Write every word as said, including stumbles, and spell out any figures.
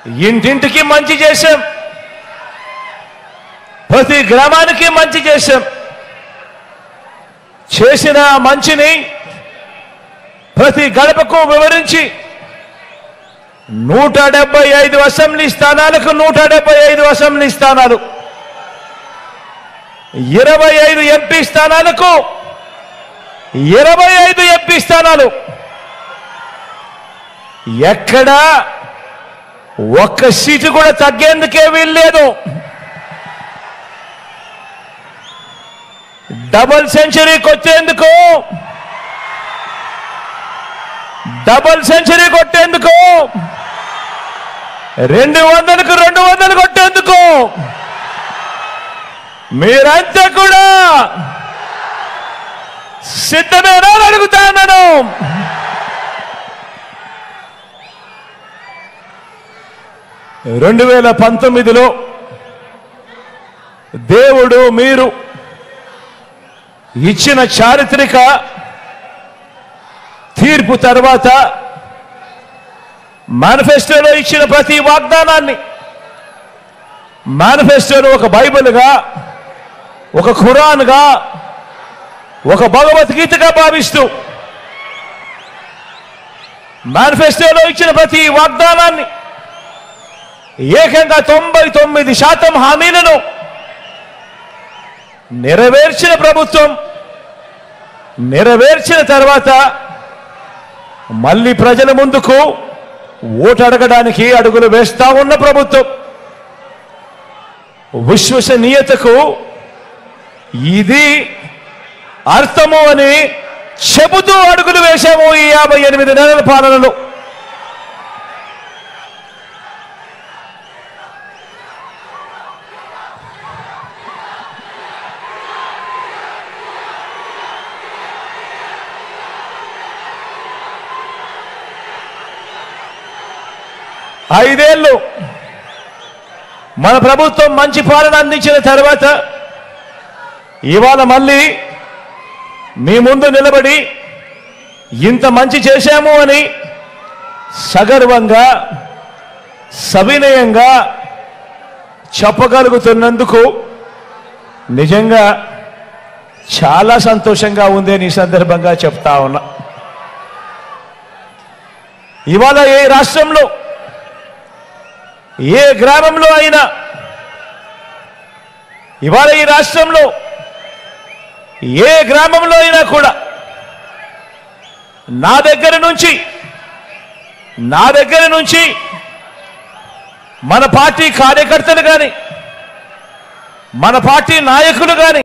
ఇంటింటికి మంచి చేశాం, ప్రతి గ్రామానికి మంచి చేశాం. చేసిన మంచిని ప్రతి గడపకు వివరించి నూట డెబ్బై ఐదు అసెంబ్లీ స్థానాలకు నూట డెబ్బై ఐదు అసెంబ్లీ స్థానాలు, ఇరవై ఐదు ఎంపీ స్థానాలకు ఇరవై ఐదు ఎంపీ స్థానాలు, ఎక్కడా ఒక్క సీటు కూడా తగ్గేందుకే వీల్లేదు. డబుల్ సెంచరీ కొట్టేందుకు డబుల్ సెంచరీ కొట్టేందుకు రెండు వందలకు రెండు వందలు కొట్టేందుకు మీరంతా కూడా సిద్ధమేనా అడుగుతాను. రెండు వేల పంతొమ్మిదిలో దేవుడు మీరు ఇచ్చిన చారిత్రక తీర్పు తర్వాత మేనిఫెస్టోలో ఇచ్చిన ప్రతి వాగ్దానాన్ని మేనిఫెస్టోను ఒక బైబిల్గా, ఒక ఖురాన్గా, ఒక భగవద్గీతగా భావిస్తూ మేనిఫెస్టోలో ఇచ్చిన ప్రతి వాగ్దానాన్ని ఏకంగా తొంభై తొమ్మిది శాతం హామీలను నెరవేర్చిన ప్రభుత్వం, నెరవేర్చిన తర్వాత మళ్ళీ ప్రజల ముందుకు ఓటు అడగడానికి అడుగులు వేస్తా ఉన్న ప్రభుత్వం. విశ్వసనీయతకు ఇది అర్థము అని చెబుతూ అడుగులు వేశాము ఈ యాభై ఎనిమిది నెలల పాలనలో. ఐదేళ్లు మన ప్రభుత్వం మంచి పాలన అందించిన తర్వాత ఇవాళ మళ్ళీ మీ ముందు నిలబడి ఇంత మంచి చేశాము అని సగర్వంగా, సవినయంగా చెప్పగలుగుతున్నందుకు నిజంగా చాలా సంతోషంగా ఉంది అని ఈ సందర్భంగా చెప్తా ఉన్నా. ఇవాళ ఏ రాష్ట్రంలో, ఏ గ్రామంలో అయినా, ఇవాళ ఈ రాష్ట్రంలో ఏ గ్రామంలో అయినా కూడా నా దగ్గర నుంచి నా దగ్గర నుంచి మన పార్టీ కార్యకర్తలు కానీ, మన పార్టీ నాయకులు కానీ